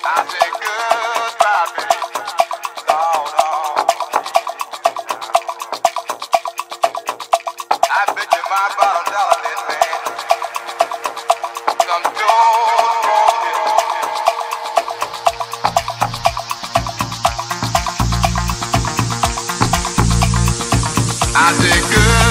I say goodbye, baby. Lord, oh. I bet you my bottom dollar didn't man. Some dope broken. I say good.